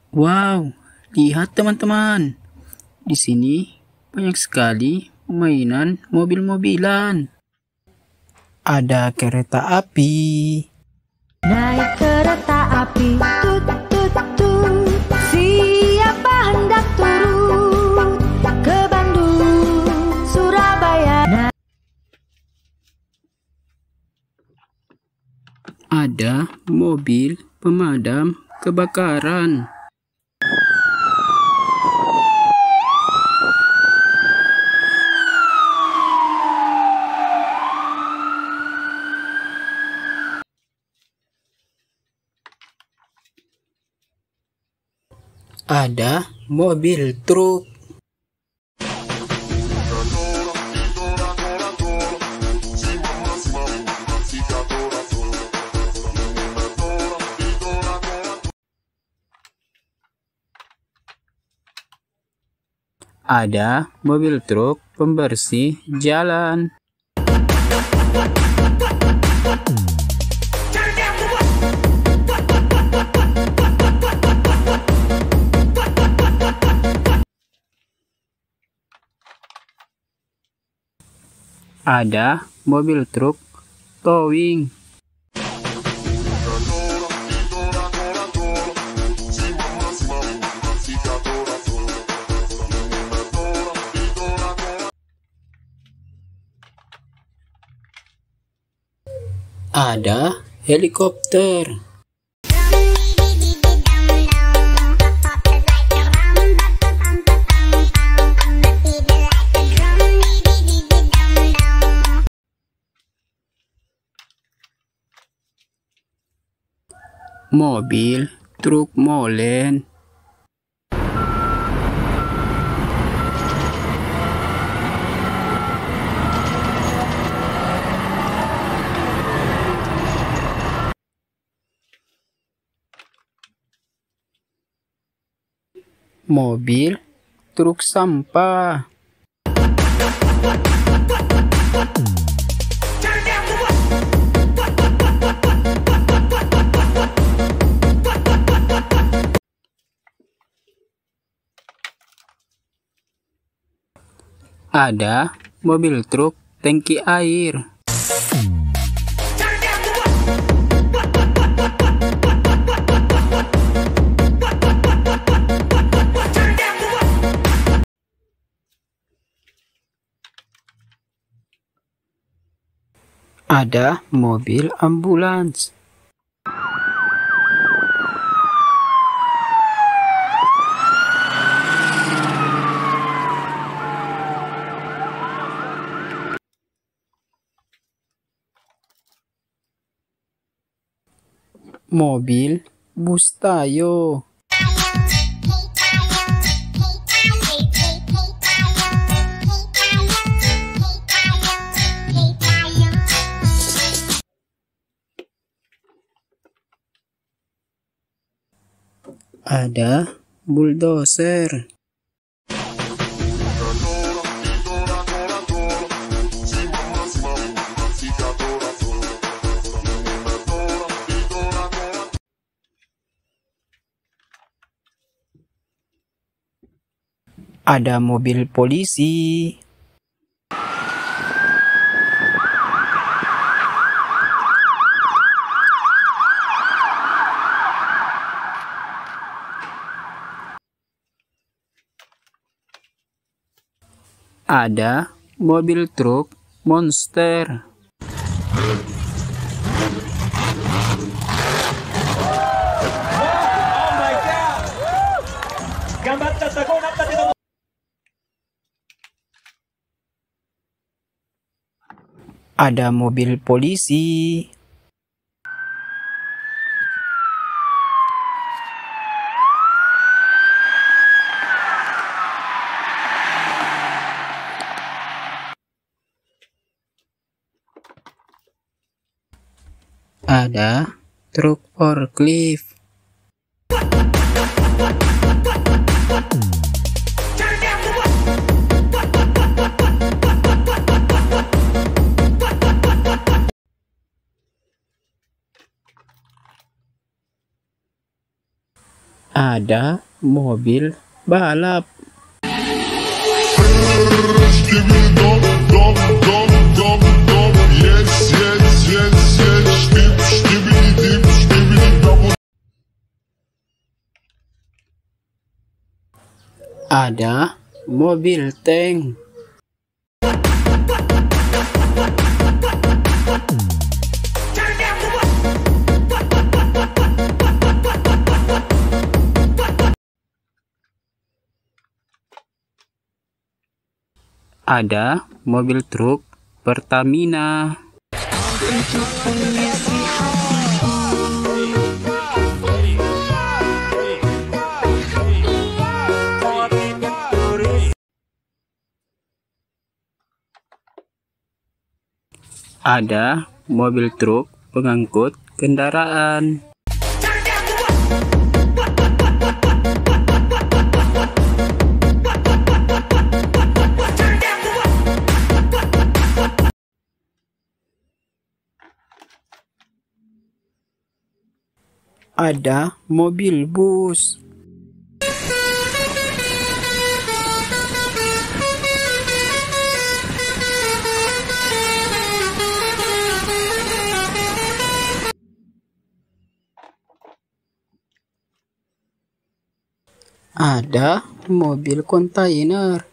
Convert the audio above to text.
Wow, lihat teman-teman. Di sini banyak sekali mainan mobil-mobilan. Ada kereta api. Naik kereta api, tut tut tut. Siapa hendak turun ke Bandung, Surabaya? Ada mobil pemadam kebakaran. Ada mobil truk. Ada mobil truk pembersih jalan. Ada mobil truk towing. Ada helikopter. Mobil truk molen. Mobil truk sampah. Ada mobil truk tangki air. Ada mobil ambulans. Mobil bus Tayo. Ada bulldozer. Ada mobil polisi. Ada mobil truk monster. Ada mobil polisi. Ada truk forklift. Ada mobil balap. Ada mobil tank. Ada mobil truk Pertamina. Ada mobil truk pengangkut kendaraan. Ada mobil bus. Ada mobil kontainer.